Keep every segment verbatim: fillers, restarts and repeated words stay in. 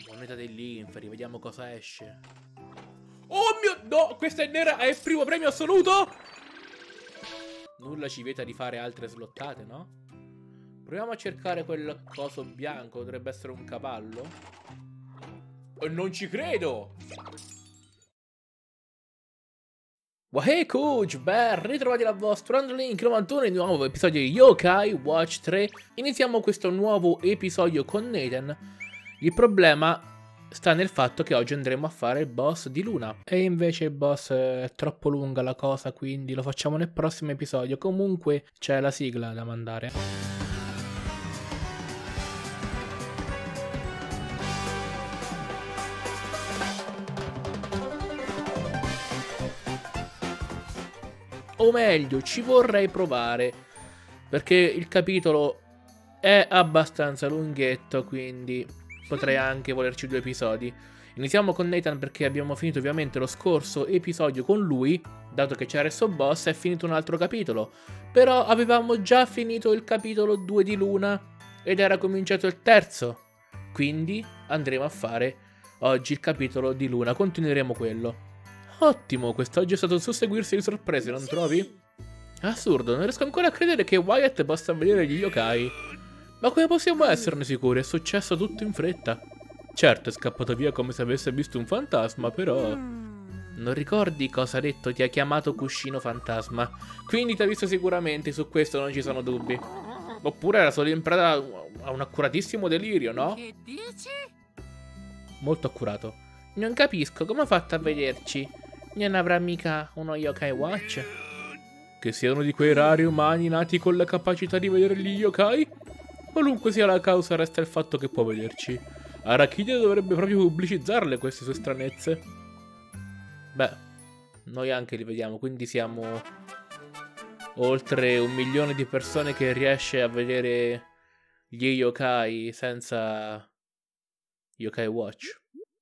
Moneta dell'Inferi, vediamo cosa esce. Oh mio... No, questa è nera, è il primo premio assoluto! Nulla ci vieta di fare altre slottate, no? Proviamo a cercare quel coso bianco, dovrebbe essere un cavallo. Oh, non ci credo! Wahey coach, ben ritrovati dal vostro Androlink novantuno in un nuovo episodio di Yokai Watch tre. Iniziamo questo nuovo episodio con Nathan. Il problema sta nel fatto che oggi andremo a fare il boss di Luna. E invece il boss è troppo lunga la cosa, quindi lo facciamo nel prossimo episodio. Comunque c'è la sigla da mandare. O meglio, ci vorrei provare, perché il capitolo è abbastanza lunghetto, quindi potrei anche volerci due episodi. Iniziamo con Nathan perché abbiamo finito ovviamente lo scorso episodio con lui, dato che c'era il suo boss, è finito un altro capitolo. Però avevamo già finito il capitolo due di Luna ed era cominciato il terzo, quindi andremo a fare oggi il capitolo di Luna, continueremo quello. Ottimo, quest'oggi è stato un susseguirsi di sorprese, non trovi? Assurdo, non riesco ancora a credere che Wyatt possa vedere gli yokai. Ma come possiamo esserne sicuri? È successo tutto in fretta. Certo, è scappato via come se avesse visto un fantasma, però... Non ricordi cosa ha detto? Ti ha chiamato cuscino fantasma. Quindi ti ha visto sicuramente, su questo non ci sono dubbi. Oppure era solo in preda a un accuratissimo delirio, no? Che dici? Molto accurato. Non capisco, come ha fatto a vederci? Non avrà mica uno Yokai Watch? Che siano di quei rari umani nati con la capacità di vedere gli yokai? Qualunque sia la causa, resta il fatto che può vederci. Arachide dovrebbe proprio pubblicizzarle queste sue stranezze. Beh, noi anche li vediamo, quindi siamo oltre un milione di persone che riesce a vedere gli yokai senza Yokai Watch.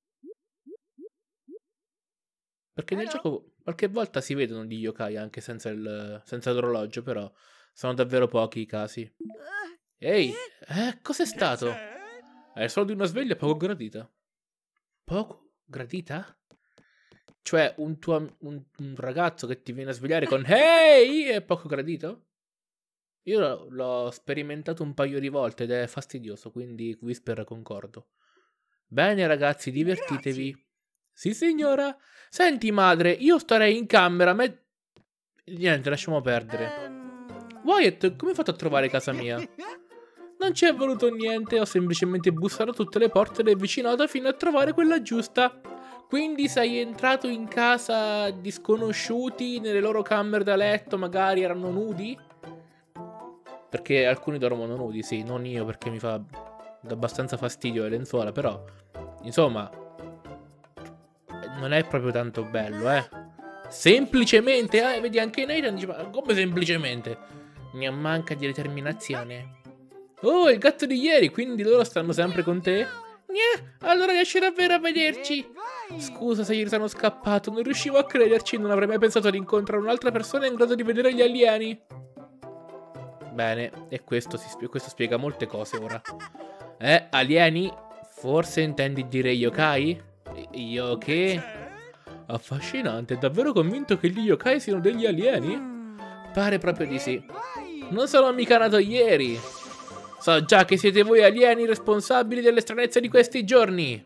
Perché nel gioco qualche volta si vedono gli yokai anche senza il senza l'orologio, però sono davvero pochi i casi. Ehi, eh, cos'è stato? È solo di una sveglia poco gradita. Poco gradita? Cioè un tuo un, un ragazzo che ti viene a svegliare con Ehi! È poco gradito? Io l'ho sperimentato un paio di volte ed è fastidioso, quindi Whisper concordo. Bene ragazzi, divertitevi. Sì signora. Senti madre, io starei in camera, me... Niente, lasciamo perdere. Wyatt, come hai fatto a trovare casa mia? Non ci è voluto niente, ho semplicemente bussato a tutte le porte del vicinato fino a trovare quella giusta. Quindi sei entrato in casa di sconosciuti, nelle loro camere da letto, magari erano nudi? Perché alcuni dormono nudi, sì, non io perché mi fa abbastanza fastidio le lenzuola, però... Insomma... Non è proprio tanto bello, eh. Semplicemente, eh, vedi anche Nathan dice, ma come semplicemente? Ne manca di determinazione. Oh, il gatto di ieri, quindi loro stanno sempre con te? Gnè, allora riesci davvero a vederci? Scusa se ieri sono scappato, non riuscivo a crederci, non avrei mai pensato di incontrare un'altra persona in grado di vedere gli alieni. Bene, e questo, si spie questo spiega molte cose ora. Eh, alieni? Forse intendi dire yokai? Io che? Affascinante, davvero convinto che gli yokai siano degli alieni? Pare proprio di sì. Non sono mica nato ieri. So già che siete voi alieni responsabili delle stranezze di questi giorni.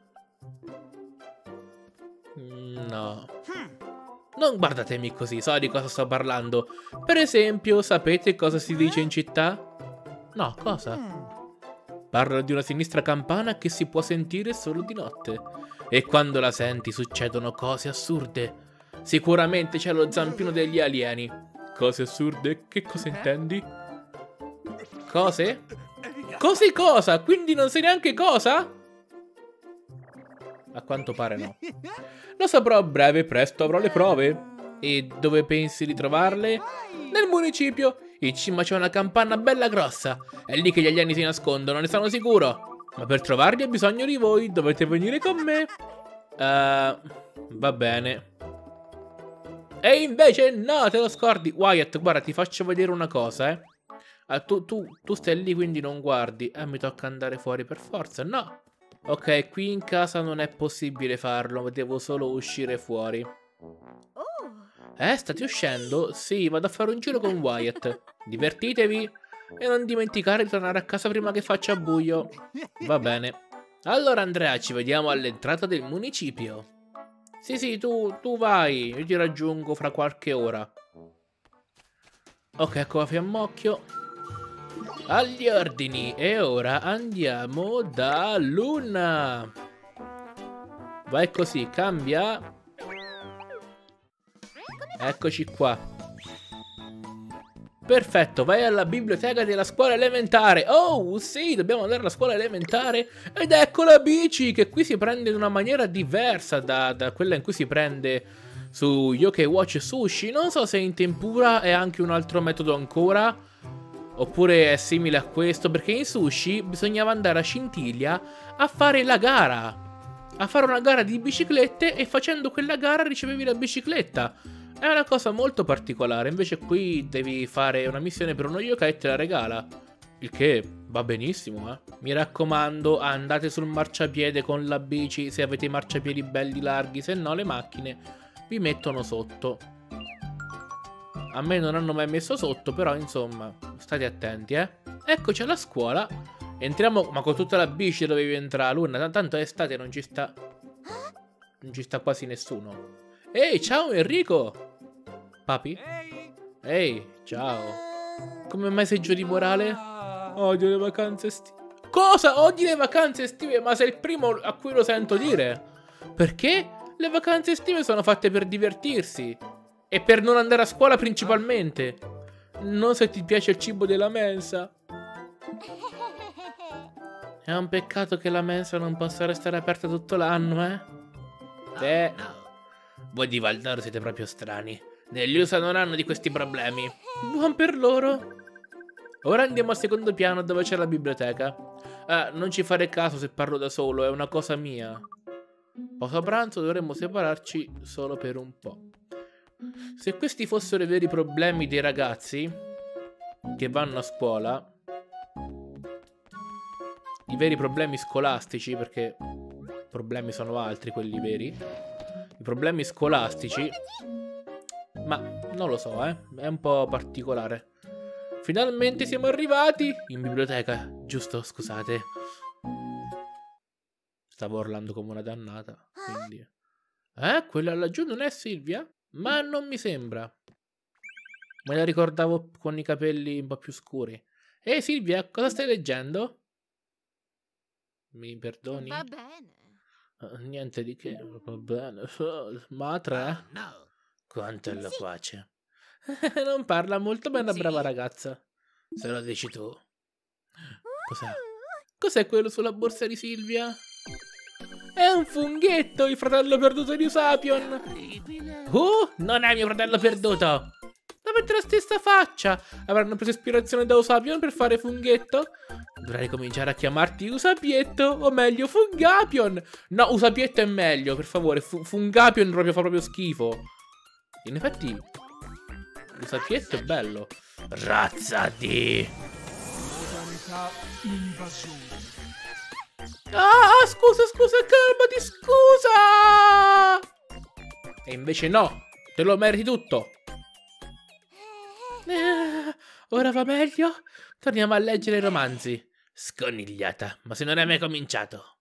No. Non guardatemi così, so di cosa sto parlando. Per esempio, sapete cosa si dice in città? No, cosa? Parlo di una sinistra campana che si può sentire solo di notte. E quando la senti succedono cose assurde. Sicuramente c'è lo zampino degli alieni. Cose assurde? Che cosa intendi? Cose? Cose cosa? Quindi non sai neanche cosa? A quanto pare no. Lo saprò a breve, presto avrò le prove. E dove pensi di trovarle? Nel municipio. In cima c'è una campana bella grossa. È lì che gli alieni si nascondono, ne sono sicuro. Ma per trovarli ho bisogno di voi, dovete venire con me. Uh, va bene. E invece no, te lo scordi. Wyatt, guarda, ti faccio vedere una cosa, eh. Uh, tu, tu, tu stai lì, quindi non guardi. Eh, mi tocca andare fuori per forza, no. Ok, qui in casa non è possibile farlo, devo solo uscire fuori. Eh, state uscendo? Sì, vado a fare un giro con Wyatt. Divertitevi e non dimenticare di tornare a casa prima che faccia buio. Va bene. Allora Andrea, ci vediamo all'entrata del municipio. Sì, sì, tu, tu vai, io ti raggiungo fra qualche ora. Ok, ecco la fiammocchio. Agli ordini, e ora andiamo da Luna. Vai così, cambia. Eccoci qua. Perfetto, vai alla biblioteca della scuola elementare. Oh, sì, dobbiamo andare alla scuola elementare. Ed ecco la bici, che qui si prende in una maniera diversa da, da quella in cui si prende su Yokai Watch Sushi. Non so se in tempura è anche un altro metodo ancora, oppure è simile a questo, perché in sushi bisognava andare a Scintilla a fare la gara. A fare una gara di biciclette e facendo quella gara ricevevi la bicicletta. È una cosa molto particolare, invece qui devi fare una missione per uno yokai e te la regala. Il che va benissimo, eh. Mi raccomando, andate sul marciapiede con la bici se avete i marciapiedi belli larghi, se no le macchine vi mettono sotto. A me non hanno mai messo sotto, però insomma, state attenti, eh. Eccoci alla scuola. Entriamo, ma con tutta la bici dovevi entrare, Luna, tanto è estate, non ci sta... Non ci sta quasi nessuno. Ehi, ciao Enrico! Papi? Ehi, ciao. Come mai sei giù di morale? Odio le vacanze estive. Cosa? Odi le vacanze estive? Ma sei il primo a cui lo sento dire. Perché? Le vacanze estive sono fatte per divertirsi. E per non andare a scuola principalmente. Non se ti piace il cibo della mensa. È un peccato che la mensa non possa restare aperta tutto l'anno, eh? Beh, voi di Valdoro siete proprio strani. Negli U S A non hanno di questi problemi. Buon per loro. Ora andiamo al secondo piano dove c'è la biblioteca. Ah, non ci fare caso se parlo da solo, è una cosa mia. Post pranzo dovremmo separarci solo per un po'. Se questi fossero i veri problemi dei ragazzi che vanno a scuola, i veri problemi scolastici, perché problemi sono altri quelli veri, i problemi scolastici, ma non lo so, eh, è un po' particolare. Finalmente siamo arrivati in biblioteca, giusto? Scusate. Stavo urlando come una dannata, quindi... Eh, quella laggiù non è Silvia? Ma non mi sembra. Me la ricordavo con i capelli un po' più scuri. Ehi Silvia, cosa stai leggendo? Mi perdoni? Va bene. Uh, niente di che, va bene. Ma tre? Oh, no. Quanto è loquace. Non parla molto bene, una Sì. brava ragazza. Se lo dici tu. Cos'è? Cos'è quello sulla borsa di Silvia? È un funghetto, il fratello perduto di Usapion. Uh, non è mio fratello perduto. Avete la stessa faccia. Avranno preso ispirazione da Usapion per fare funghetto? Dovrei cominciare a chiamarti Usapietto, o meglio Fungapion. No, Usapietto è meglio, per favore. Fu Fungapion proprio fa proprio schifo. In effetti Usapietto è bello. Razza di... Ah, scusa, scusa, calmati, scusa! E invece no, te lo meriti tutto. Eh, ora va meglio? Torniamo a leggere i romanzi. Sconigliata, ma se non hai mai cominciato.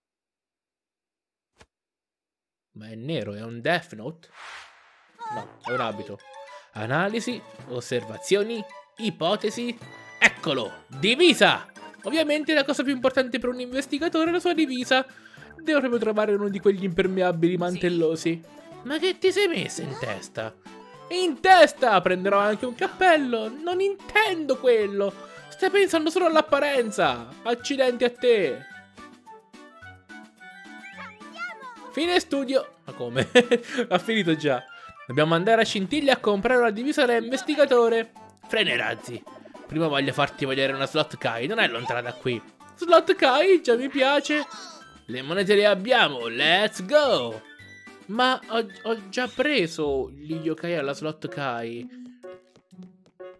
Ma è nero, è un Death Note? No, è un abito. Analisi, osservazioni, ipotesi. Eccolo, divisa! Ovviamente la cosa più importante per un investigatore è la sua divisa. Devo proprio trovare uno di quegli impermeabili mantellosi. Ma che ti sei messo in testa? In testa! Prenderò anche un cappello. Non intendo quello. Stai pensando solo all'apparenza. Accidenti a te. Fine studio. Ma come? Ha finito già. Dobbiamo andare a Scintilla a comprare una divisa da investigatore. Frenerazzi. Prima voglio farti vedere una slot Kai. Non è lontana da qui. Slot Kai? Già mi piace. Le monete le abbiamo. Let's go. Ma ho, ho già preso gli yokai alla slot Kai.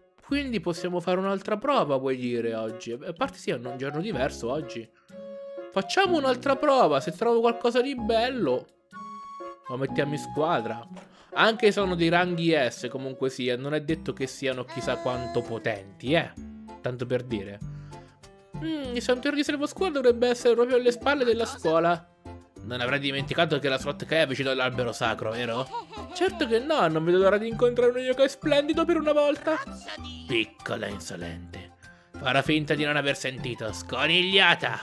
Quindi possiamo fare un'altra prova, vuoi dire, oggi? A parte sì, è un giorno diverso oggi. Facciamo un'altra prova. Se trovo qualcosa di bello, lo mettiamo in squadra. Anche se sono dei ranghi S, comunque sia, non è detto che siano chissà quanto potenti, eh. Tanto per dire. Mm, il santuario di Servo Squad dovrebbe essere proprio alle spalle della scuola. Non avrai dimenticato che la slot Kai è vicino all'albero sacro, vero? Certo che no, non vedo l'ora di incontrare un yokai splendido per una volta. Piccola insolente. Farà finta di non aver sentito, sconigliata.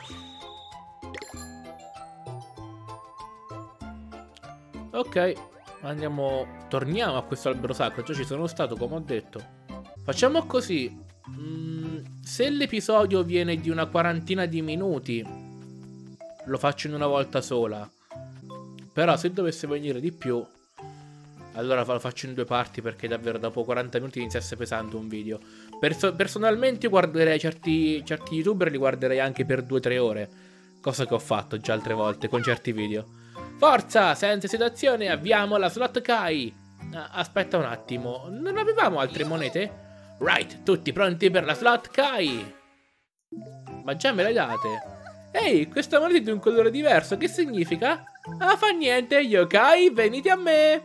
Ok, andiamo, torniamo a questo albero sacro, già ci sono stato come ho detto. Facciamo così, mm, se l'episodio viene di una quarantina di minuti, lo faccio in una volta sola. Però se dovesse venire di più, allora lo faccio in due parti, perché davvero dopo quaranta minuti iniziasse pesante un video. Perso personalmente io guarderei certi, certi youtuber, li guarderei anche per due tre ore, cosa che ho fatto già altre volte con certi video. Forza, senza esitazione, avviamo la slot Kai. Ah, aspetta un attimo, non avevamo altre monete? Right, tutti pronti per la slot Kai. Ma già me le date? Ehi, questa moneta è di un colore diverso, che significa? Ah, fa niente, yokai, venite a me.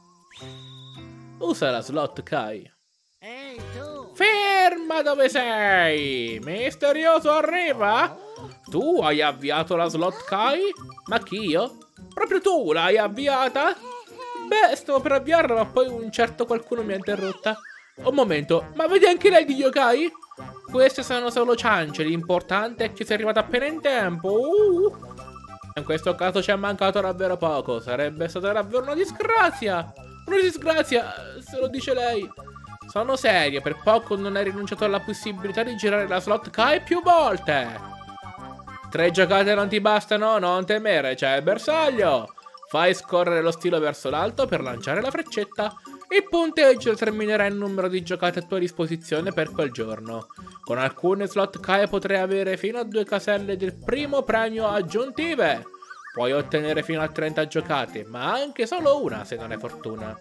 Usa la slot Kai. Ehi, tu! Ferma dove sei! Misterioso arriva? Tu hai avviato la slot Kai? Ma chi io? Proprio tu l'hai avviata? Beh, stavo per avviarla, ma poi un certo qualcuno mi ha interrotta. Un momento, ma vedi anche lei di yokai? Queste sono solo ciance, l'importante è che sei arrivata appena in tempo. Uh. In questo caso ci è mancato davvero poco, sarebbe stata davvero una disgrazia. Una disgrazia, se lo dice lei. Sono serio, per poco non hai rinunciato alla possibilità di girare la slot Kai più volte. Tre giocate non ti bastano? Non temere, c'è il bersaglio. Fai scorrere lo stilo verso l'alto per lanciare la freccetta. Il punteggio determinerà il numero di giocate a tua disposizione per quel giorno. Con alcune slot Kai potrai avere fino a due caselle del primo premio aggiuntive. Puoi ottenere fino a trenta giocate, ma anche solo una se non hai fortuna.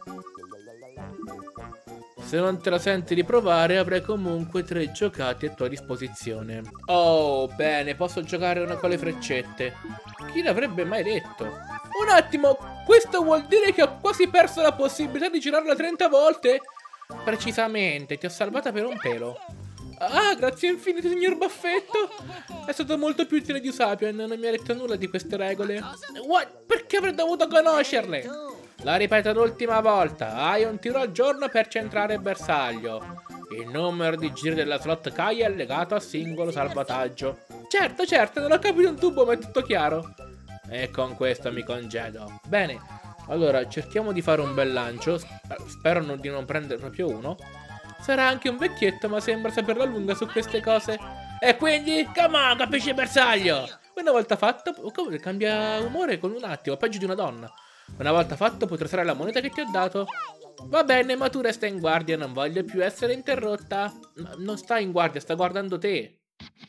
Se non te la senti di provare, avrai comunque tre giocate a tua disposizione. Oh, bene, posso giocare una con le freccette. Chi l'avrebbe mai detto? Un attimo, questo vuol dire che ho quasi perso la possibilità di girarla trenta volte? Precisamente, ti ho salvata per un pelo. Ah, grazie infinite, signor Baffetto. È stato molto più utile di Usapien, non mi ha detto nulla di queste regole. What? Perché avrei dovuto conoscerle? La ripeto l'ultima volta, hai un tiro al giorno per centrare il bersaglio. Il numero di giri della slot Kai è legato al singolo salvataggio. Certo, certo, non ho capito un tubo, ma è tutto chiaro. E con questo mi congedo. Bene, allora cerchiamo di fare un bel lancio. Spero non, di non prendere proprio uno. Sarà anche un vecchietto, ma sembra saperla lunga su queste cose. E quindi, come on, capisci il bersaglio? Una volta fatto, come cambia umore con un attimo, peggio di una donna. Una volta fatto potrai usare la moneta che ti ho dato. Va bene, ma tu resta in guardia, non voglio più essere interrotta. No, non sta in guardia, sta guardando te.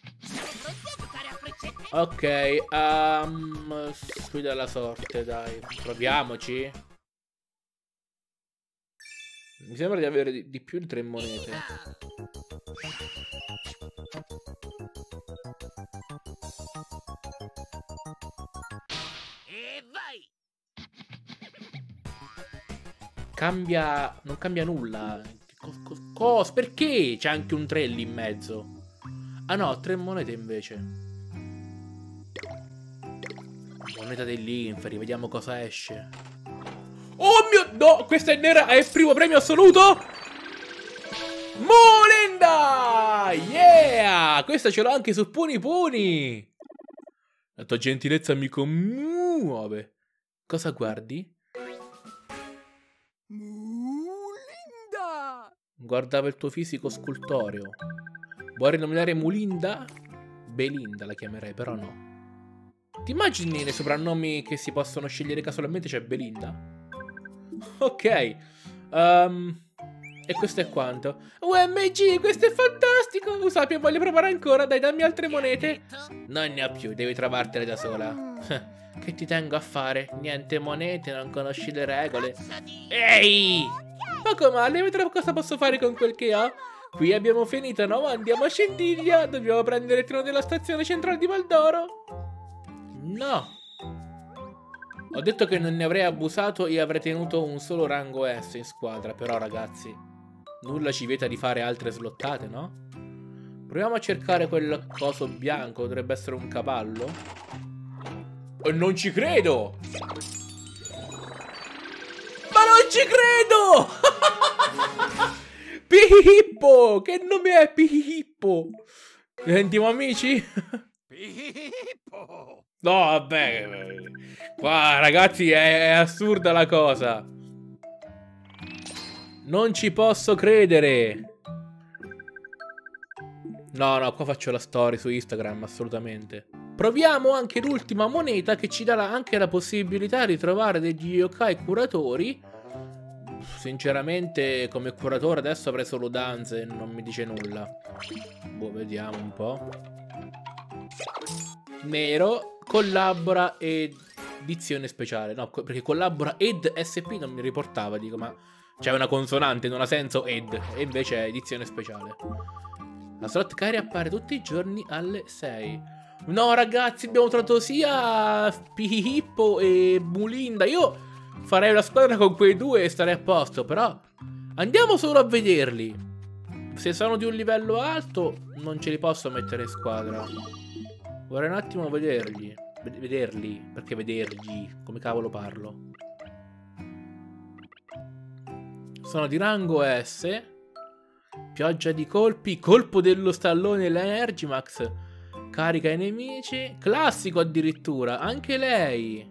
Ok, um, sfida la sorte, dai, proviamoci. Mi sembra di avere di, di più di tre monete. E vai! Cambia... non cambia nulla. Cos, cos, perché c'è anche un tre lì in mezzo? Ah no, tre monete invece. Moneta dell'Inferi, vediamo cosa esce. Oh mio... no, questa è nera, è il primo premio assoluto. Molinda! Yeah! Questa ce l'ho anche su Puni Puni. La tua gentilezza mi commuove. Cosa guardi? Mulinda! Guardava il tuo fisico scultoreo. Vuoi rinominare Mulinda? Belinda la chiamerei, però no. Ti immagini nei soprannomi che si possono scegliere casualmente c'è Belinda? Ok. Um, e questo è quanto. U M G, questo è fantastico! Usapia, voglio provare ancora, dai, dammi altre monete. Non ne ho più, devi trovartele da sola. Che ti tengo a fare? Niente monete, non conosci le regole. Ehi! Poco male, vedrò cosa posso fare con quel che ho. Qui abbiamo finito, no? Andiamo a Scintilla. Dobbiamo prendere il treno della stazione centrale di Valdoro. No. Ho detto che non ne avrei abusato e avrei tenuto un solo rango S in squadra. Però ragazzi, nulla ci vieta di fare altre slottate, no? Proviamo a cercare quel coso bianco. Dovrebbe essere un cavallo. E non ci credo! Ma non ci credo! Pihippo! Che nome è Pihippo? Diventiamo amici? Pippo! No, vabbè. Qua, ragazzi, è, è assurda la cosa. Non ci posso credere. No, no, qua faccio la story su Instagram, assolutamente. Proviamo anche l'ultima moneta che ci darà anche la possibilità di trovare degli yokai curatori. Sinceramente, come curatore adesso avrei solo danze e non mi dice nulla. Boh, vediamo un po'. Nero, collabora ed edizione speciale. No, perché collabora ed S P non mi riportava, dico, ma c'è una consonante, non ha senso ed. E invece è edizione speciale. La slot carry appare tutti i giorni alle sei. No, ragazzi, abbiamo trovato sia Pihippo e Mulinda. Io farei una squadra con quei due e starei a posto, però andiamo solo a vederli. Se sono di un livello alto, non ce li posso mettere in squadra. Vorrei un attimo vederli. Vederli. Perché vedergli? Come cavolo parlo? Sono di rango S. Pioggia di colpi. Colpo dello stallone l'Energimax. Carica i nemici. Classico addirittura. Anche lei.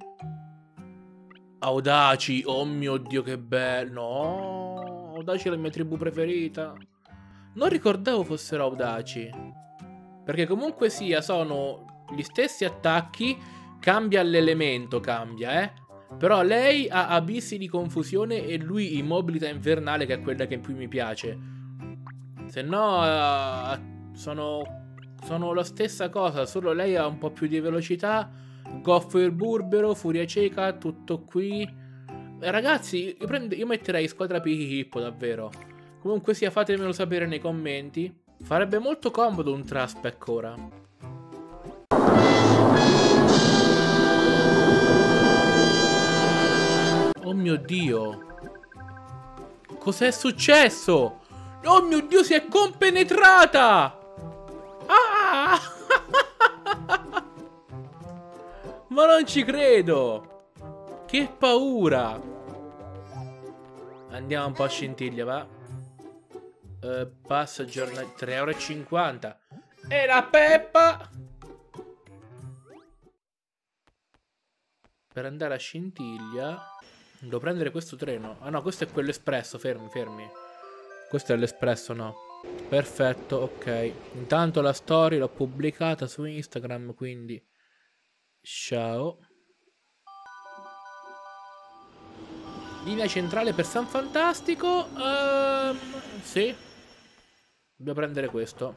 Audaci. Oh mio Dio, che bello. No. Audaci è la mia tribù preferita. Non ricordavo fossero audaci. Perché comunque sia, sono gli stessi attacchi. Cambia l'elemento, cambia, eh. Però lei ha abissi di confusione e lui immobilità infernale, che è quella che più mi piace. Se no, uh, sono... Sono la stessa cosa, solo lei ha un po' più di velocità. Goffo il burbero, furia cieca, tutto qui. Eh, ragazzi, io, prendo, io metterei squadra Pihippo, davvero. Comunque sia, fatemelo sapere nei commenti. Farebbe molto comodo un Traspec ora. Oh mio Dio. Cos'è successo? Oh mio Dio, si è compenetrata! Ah! Ma non ci credo! Che paura! Andiamo un po' a scintilla, va? Uh, passa giornata tre euro e cinquanta. E la Peppa! Per andare a Scintilla devo prendere questo treno. Ah no, questo è quello espresso. Fermi, fermi. Questo è l'espresso, no. Perfetto, ok. Intanto la story l'ho pubblicata su Instagram, quindi ciao. Linea centrale per San Fantastico. um, Sì. Dobbiamo prendere questo.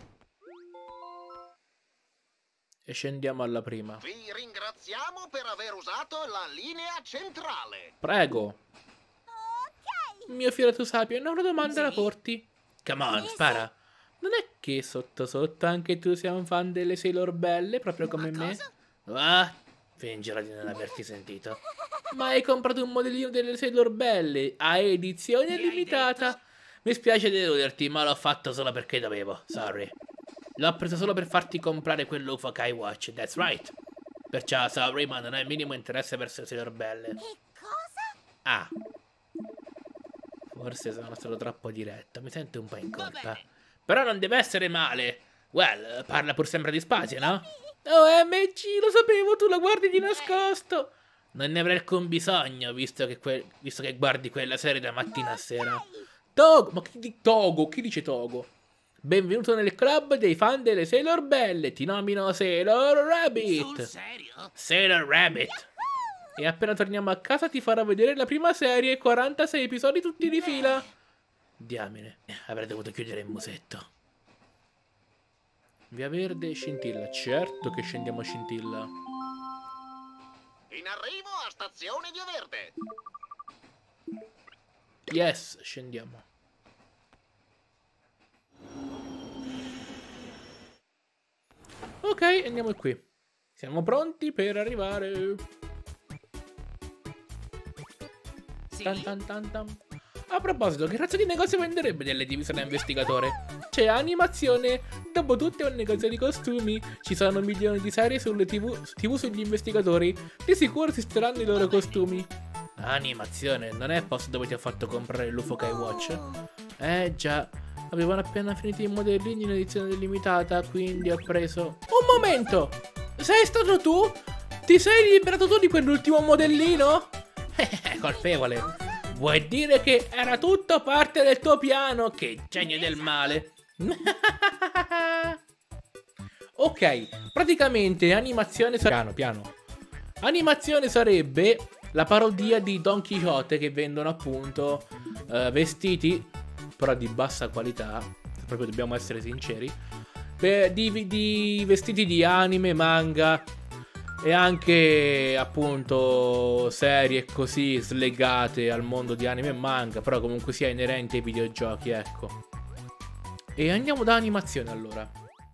E scendiamo alla prima. Vi ringraziamo per aver usato la linea centrale. Prego. Mio filato sapio, una domanda la porti. Come on, spara. Non è che sotto sotto anche tu sei un fan delle Sailor Belle, proprio come me? Ah, fingila di non averti sentito. Ma hai comprato un modellino delle Sailor Belle a edizione limitata. Mi spiace deluderti, ma l'ho fatto solo perché dovevo. Sorry. L'ho preso solo per farti comprare quell'U F O Kai Watch, that's right. Perciò sorry, ma non hai il minimo interesse verso le Sailor Belle. Che cosa? Ah. Forse sono stato troppo diretto, mi sento un po' in colpa. Però non deve essere male. Well, parla pur sempre di Spazio, no? Oh, M G, lo sapevo, tu la guardi di nascosto. Non ne avrei alcun bisogno, visto che, que visto che guardi quella serie da mattina a sera. Togo, ma chi di Togo? Chi dice Togo? Benvenuto nel club dei fan delle Sailor Belle. Ti nomino Sailor Rabbit. Sul serio? Sailor Rabbit. E appena torniamo a casa ti farò vedere la prima serie, quarantasei episodi tutti di fila. Diamine, avrei dovuto chiudere il musetto. Via Verde, Scintilla. Certo che scendiamo a Scintilla. In arrivo a stazione Via Verde. Yes, scendiamo. Ok, andiamo qui. Siamo pronti per arrivare. Sì? Tan tan tan tan. A proposito, che razza di negozio venderebbe delle divisioni da investigatore? C'è animazione. Dopo tutto è un negozio di costumi. Ci sono milioni di serie sulle tv, tv sugli investigatori. Di sicuro esisteranno i loro costumi. Animazione, non è il posto dove ti ho fatto comprare l'U F O K Watch? Eh già, avevano appena finito i modellini in edizione limitata, quindi ho preso... Un momento! Sei stato tu? Ti sei liberato tu di quell'ultimo modellino? Eh, colpevole. Vuoi dire che era tutto parte del tuo piano? Che genio del male. Ok, praticamente animazione... Piano, piano. Animazione sarebbe la parodia di Don Quixote, che vendono appunto uh, vestiti, però di bassa qualità, proprio dobbiamo essere sinceri, per, di, di vestiti di anime, manga e anche appunto serie così slegate al mondo di anime e manga, però comunque sia inerenti ai videogiochi, ecco. E andiamo da animazione allora.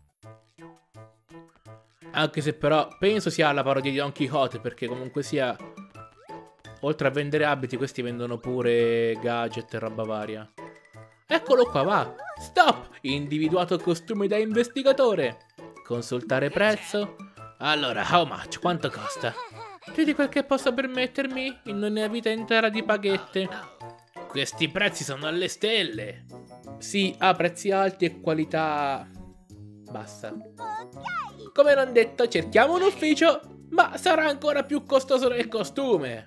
Anche se però penso sia la parodia di Don Quixote, perché comunque sia, oltre a vendere abiti, questi vendono pure gadget e roba varia. Eccolo qua, va. Stop! Individuato costume da investigatore. Consultare prezzo. Allora, how much? Quanto costa? Più di quel che posso permettermi in una vita intera di paghette. Questi prezzi sono alle stelle. Sì, ha prezzi alti e qualità bassa. Come non detto, cerchiamo un ufficio, ma sarà ancora più costoso del costume.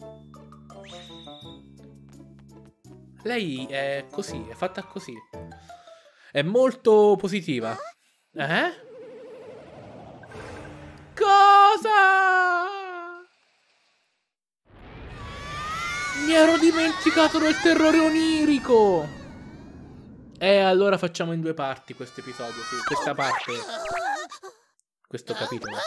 Lei è così, è fatta così. È molto positiva. Eh? Cosa? Mi ero dimenticato del terrore onirico. E allora facciamo in due parti questo episodio, sì, questa parte, questo capitolo.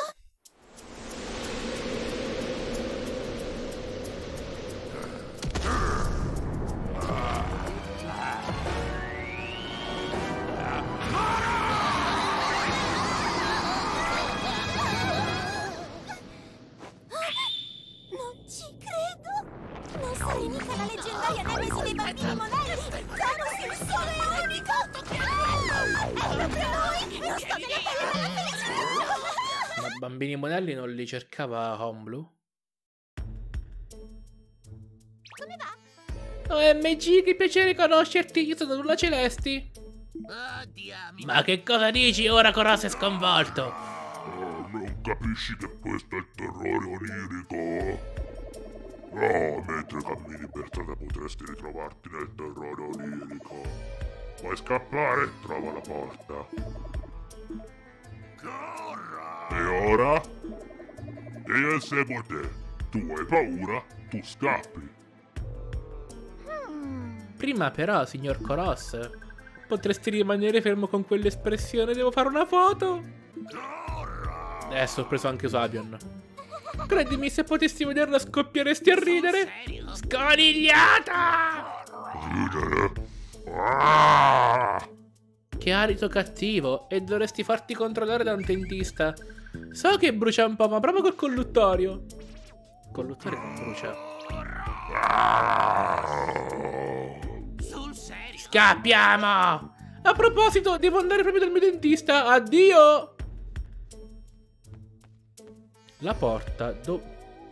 Sei mica la leggendaria nemesi dei bambini monelli! Janus il sole è unico! Ah, è proprio lui! Non sto diventando una felicità! Ma bambini monelli non li cercava Homeblue? Come va? Oh, M G, che piacere conoscerti, io sono Luna Celesti. Oddio, mi... Ma che cosa dici ora, Coros è sconvolto? Oh, non capisci che questo è il terrore onirico? No, mentre cammini per strada potresti ritrovarti nel terrore onirico. Vuoi scappare? Trova la porta. Corra! E ora? Io seguo te. Tu hai paura, tu scappi. Prima però, signor Coros, potresti rimanere fermo con quell'espressione, devo fare una foto. Corra! Adesso ho preso anche Sabion. Credimi, se potessi vederla scoppieresti a ridere. Serio? Sconigliata! Ridere? Ah! Che alito cattivo, e dovresti farti controllare da un dentista. So che brucia un po', ma proprio col colluttorio. Colluttorio non brucia. Sul serio? Scappiamo! A proposito, devo andare proprio dal mio dentista. Addio! La porta, do...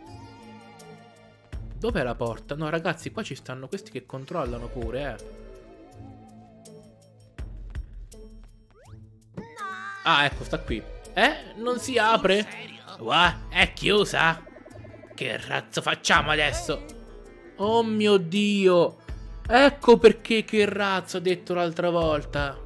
Dov'è la porta? No, ragazzi, qua ci stanno questi che controllano pure, eh. Ah, ecco, sta qui. Eh? Non si apre? Serio? What? È chiusa? Che razzo facciamo adesso? Oh mio Dio! Ecco perché che razzo ho detto l'altra volta.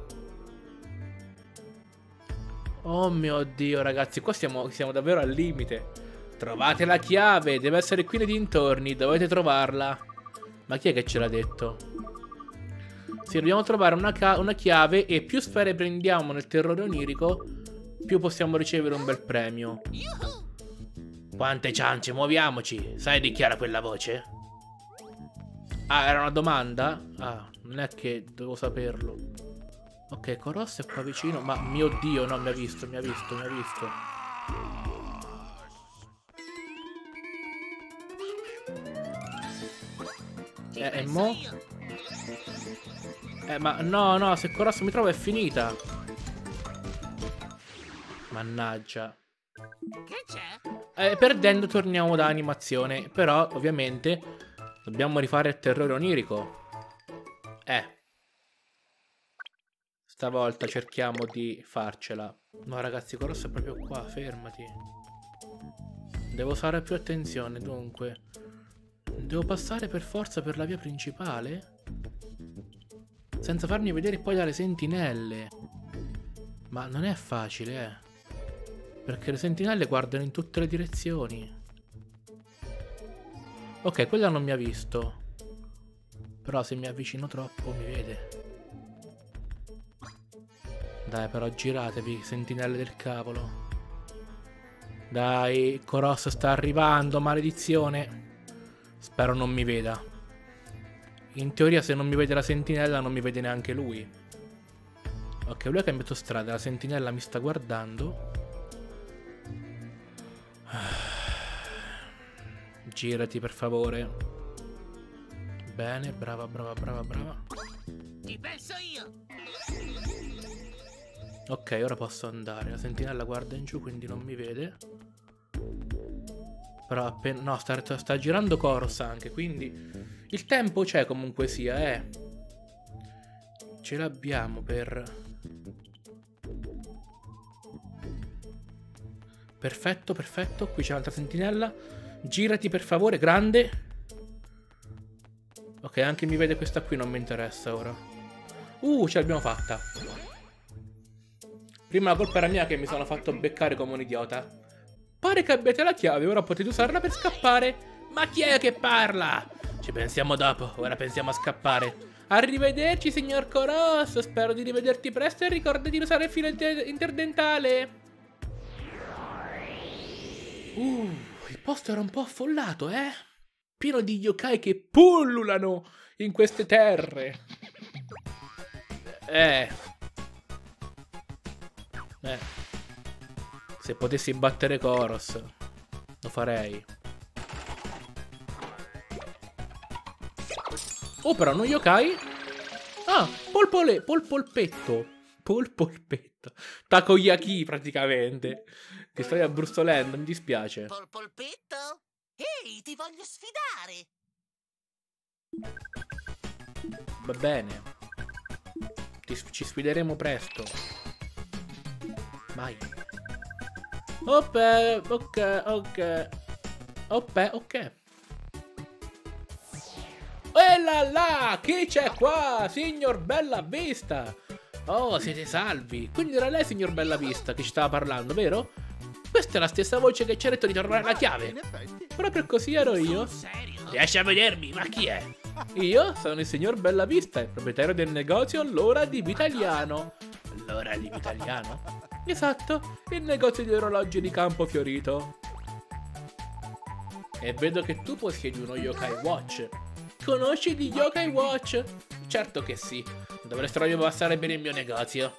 Oh mio Dio, ragazzi, qua siamo, siamo davvero al limite. Trovate la chiave, deve essere qui nei dintorni, dovete trovarla. Ma chi è che ce l'ha detto? Sì, dobbiamo trovare una, una chiave e più sfere prendiamo nel terrore onirico, più possiamo ricevere un bel premio. Quante ciance, muoviamoci. Sai di chi era quella voce? Ah, era una domanda? Ah, non è che devo saperlo. Ok, Coros è qua vicino, ma mio Dio, no, mi ha visto, mi ha visto, mi ha visto. Eh, e mo? Eh, ma no, no, se Corosso mi trovo è finita. Mannaggia. Che c'è? Eh, perdendo torniamo da animazione. Però, ovviamente, dobbiamo rifare il terrore onirico. Eh. Stavolta cerchiamo di farcela. No, ragazzi, Corosso è proprio qua, fermati. Devo fare più attenzione, dunque. Devo passare per forza per la via principale? Senza farmi vedere poi dalle sentinelle. Ma non è facile, eh. Perché le sentinelle guardano in tutte le direzioni. Ok, quella non mi ha visto. Però se mi avvicino troppo mi vede. Dai, però giratevi, sentinelle del cavolo. Dai, Corosso sta arrivando, maledizione. Spero non mi veda. In teoria se non mi vede la sentinella non mi vede neanche lui. Ok, lui ha cambiato strada, la sentinella mi sta guardando. Girati per favore. Bene, brava, brava, brava, brava. Ci penso io. Ok, ora posso andare. La sentinella guarda in giù, quindi non mi vede. Però appena... No, sta, sta girando Koros anche, quindi... Il tempo c'è comunque sia, eh. Ce l'abbiamo per... Perfetto, perfetto. Qui c'è un'altra sentinella. Girati per favore, grande. Ok, anche mi vede questa qui, non mi interessa ora. Uh, ce l'abbiamo fatta. Prima la colpa era mia che mi sono fatto beccare come un idiota. Pare che abbiate la chiave, ora potete usarla per scappare. Ma chi è che parla? Ci pensiamo dopo, ora pensiamo a scappare. Arrivederci, signor Corosso. Spero di rivederti presto e ricordati di usare il filo inter interdentale. Uh, il posto era un po' affollato, eh? Pieno di yokai che pullulano in queste terre. Eh. Eh. Se potessi battere Koros, lo farei. Oh, però non yokai. Ah, polpole, polpolpetto. Polpolpetto. Takoyaki praticamente. Ti stai abbrustolendo, mi dispiace. Polpolpetto? Ehi, ti voglio sfidare. Va bene. Ti, ci sfideremo presto. Vai. Oppe, ok, ok. Oppe, ok. E là là, chi c'è qua? Signor Bellavista. Oh, siete salvi. Quindi era lei, signor Bellavista, che ci stava parlando, vero? Questa è la stessa voce che ci ha detto di trovare la chiave. Proprio così ero io. Riesci a vedermi, ma chi è? Io sono il signor Bellavista, il proprietario del negozio L'Ora di Vitaliano. L'Ora di Vitaliano? Esatto, il negozio di orologi di Campo Fiorito. E vedo che tu possiedi uno Yokai Watch. Conosci di Yokai Watch? Certo che sì. Dovresti proprio passare bene il mio negozio.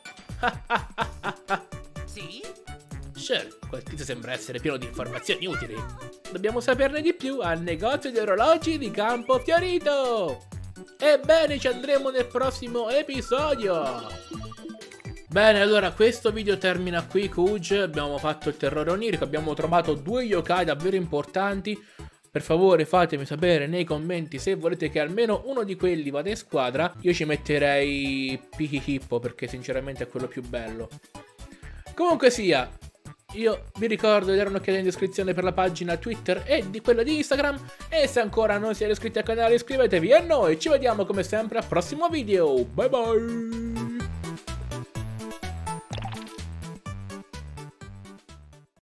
Sì? Sure, quel tizio sembra essere pieno di informazioni utili. Dobbiamo saperne di più al negozio di orologi di Campo Fiorito. Ebbene, ci andremo nel prossimo episodio. Bene, allora questo video termina qui, Kuge. Abbiamo fatto il terrore onirico, abbiamo trovato due yokai davvero importanti. Per favore fatemi sapere nei commenti se volete che almeno uno di quelli vada in squadra. Io ci metterei Pikihippo perché sinceramente è quello più bello. Comunque sia, io vi ricordo di dare un'occhiata in descrizione per la pagina Twitter e di quella di Instagram. E se ancora non siete iscritti al canale iscrivetevi, e noi ci vediamo come sempre al prossimo video. Bye bye!